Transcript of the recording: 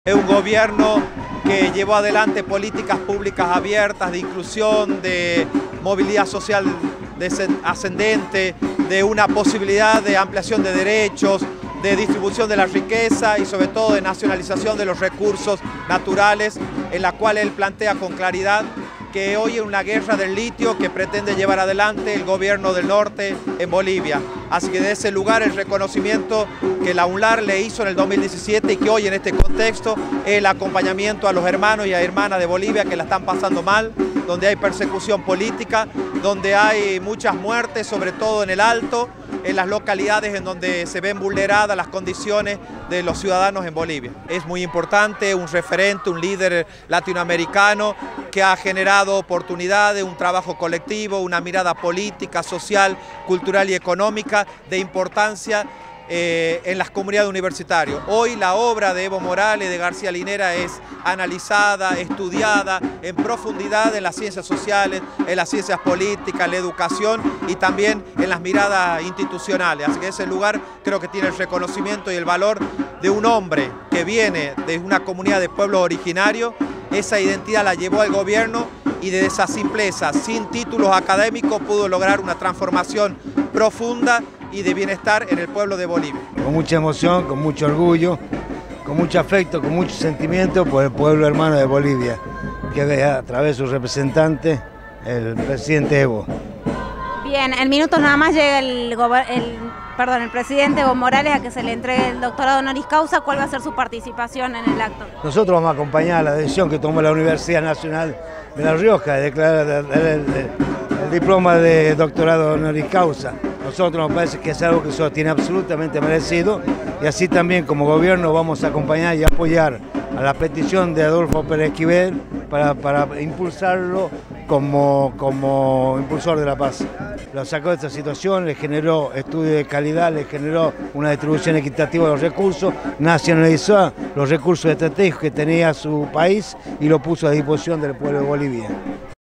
Es un gobierno que llevó adelante políticas públicas abiertas, de inclusión, de movilidad social ascendente, de una posibilidad de ampliación de derechos, de distribución de la riqueza y sobre todo de nacionalización de los recursos naturales, en la cual él plantea con claridad que hoy es una guerra del litio que pretende llevar adelante el gobierno del norte en Bolivia. Así que de ese lugar el reconocimiento que la UNLAR le hizo en el 2017 y que hoy en este contexto el acompañamiento a los hermanos y a hermanas de Bolivia que la están pasando mal, donde hay persecución política, donde hay muchas muertes, sobre todo en el Alto, en las localidades en donde se ven vulneradas las condiciones de los ciudadanos en Bolivia. Es muy importante, un referente, un líder latinoamericano que ha generado oportunidades, un trabajo colectivo, una mirada política, social, cultural y económica de importancia en las comunidades universitarias. Hoy la obra de Evo Morales, de García Linera, es analizada, estudiada en profundidad en las ciencias sociales, en las ciencias políticas, en la educación y también en las miradas institucionales. Así que ese lugar creo que tiene el reconocimiento y el valor de un hombre que viene de una comunidad de pueblos originarios. Esa identidad la llevó al gobierno y de esa simpleza, sin títulos académicos, pudo lograr una transformación profunda y de bienestar en el pueblo de Bolivia. Con mucha emoción, con mucho orgullo, con mucho afecto, con mucho sentimiento por el pueblo hermano de Bolivia, que a través de su representante, el presidente Evo. Bien, en minutos nada más llega el presidente Evo Morales a que se le entregue el doctorado honoris causa. ¿Cuál va a ser su participación en el acto? Nosotros vamos a acompañar la decisión que tomó la Universidad Nacional de La Rioja de declarar el diploma de doctorado honoris causa. Nosotros nos parece que es algo que eso tiene absolutamente merecido y así también como gobierno vamos a acompañar y apoyar a la petición de Adolfo Pérez Esquivel para impulsarlo como impulsor de la paz. Lo sacó de esta situación, le generó estudio de calidad, le generó una distribución equitativa de los recursos, nacionalizó los recursos estratégicos que tenía su país y lo puso a disposición del pueblo de Bolivia.